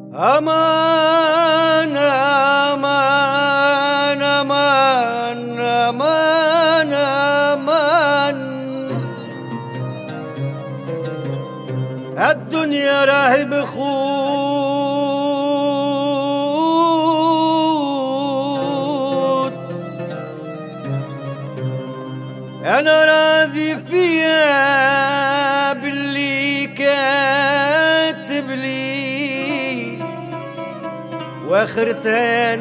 أمان أمان أمان أمان أمان الدنيا راهي بخوت أنا راضي فيها باللي كاتب لي واخرتها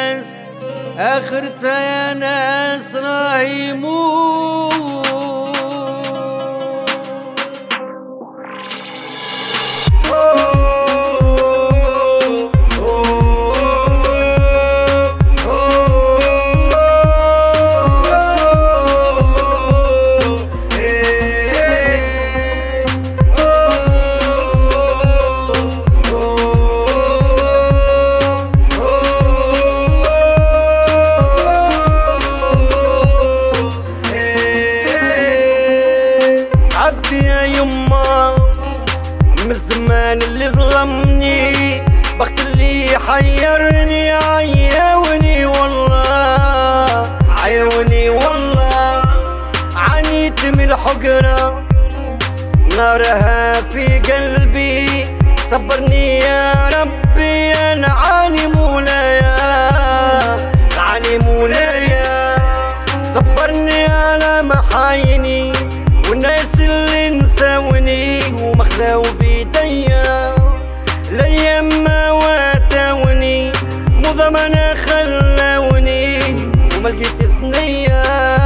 يا ناس راهي يموت. يا يما من الزمان اللي ظلمني بخت اللي حيرني عيوني والله عانيت من الحقرة نارها في قلبي صبرني يا ربي انا عاني مولايا صبرني على محايني والناس اللي نساوني ومخلاو بيديا الايام ما واتاوني مو ضمنا خلاوني وما لقيت ثنية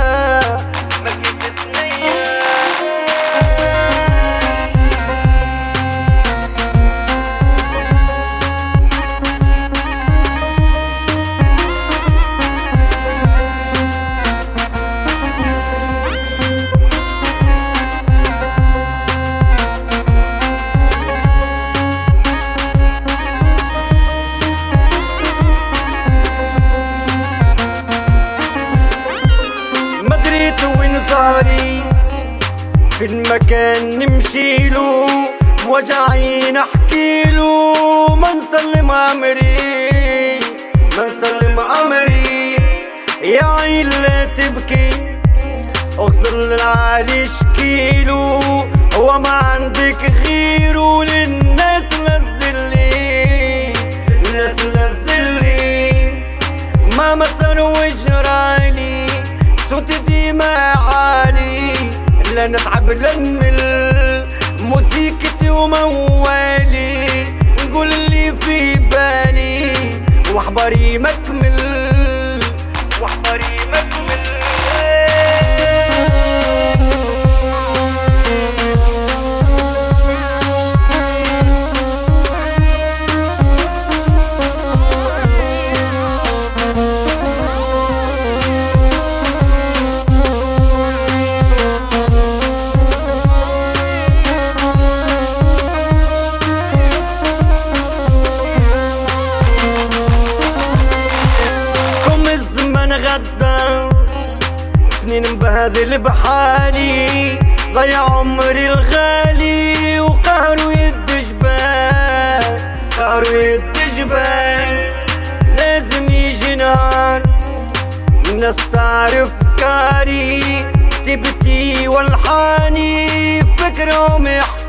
في المكان نمشيلو وجعي نحكيلو ما نسلم عمري يا عين لا تبكي اغسل للعالي شكيلو هو ما عندك غيره للناس للذلي ما مسر وجرالي صوت ديما عالي لا نتعب لا نمل موسيقتي وموالي نقول اللي في بالي واحباري مكمل سنين بهذل بحالي ضيع عمري الغالي وقهروا يد جبال لازم يجي نهار الناس تعرف كاري كتبتي والحاني فكرهم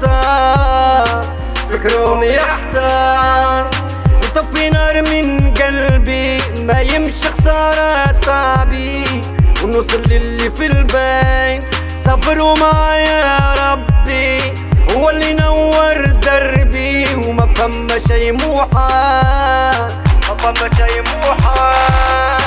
يحتار وطفي نار من قلبي ما يمشي خسارة تعبي ونوصل للي في البين صبروا معايا يا ربي هو اللي نور دربي وما فما شي موحى